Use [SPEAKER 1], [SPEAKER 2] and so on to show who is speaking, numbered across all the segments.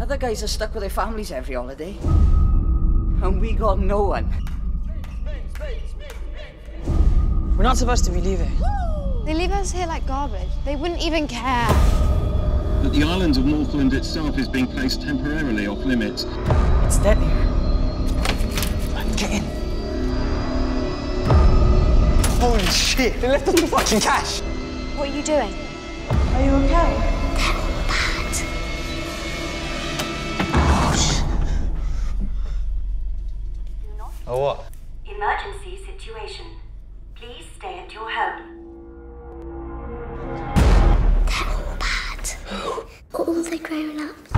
[SPEAKER 1] other guys are stuck with their families every holiday. And we got no one.
[SPEAKER 2] We're not supposed to be leaving.
[SPEAKER 3] They leave us here like garbage. They wouldn't even care.
[SPEAKER 4] But the island of Northland itself is being placed temporarily off limits.
[SPEAKER 2] It's dead here. Get in. Holy shit! They left us with fucking cash!
[SPEAKER 3] What are you doing?
[SPEAKER 1] Are you okay?
[SPEAKER 2] Oh, what?
[SPEAKER 5] Emergency situation. Please stay at your home.
[SPEAKER 6] They're all bad. All the grown-ups.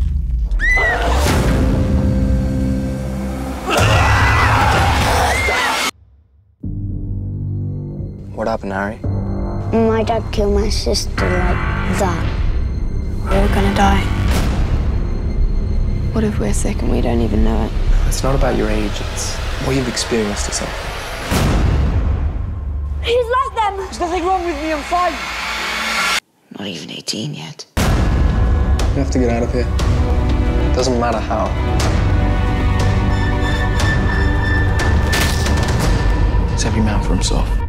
[SPEAKER 2] What happened, Harry?
[SPEAKER 6] My dad killed my sister like that.
[SPEAKER 3] We're all gonna die. What if we're sick and we don't even know it?
[SPEAKER 2] It's not about your age, it's what you've experienced or something.
[SPEAKER 6] Who's like them?
[SPEAKER 2] There's nothing wrong with me, I'm fine.
[SPEAKER 3] Not even 18 yet.
[SPEAKER 2] We have to get out of here. Doesn't matter how. It's every man for himself.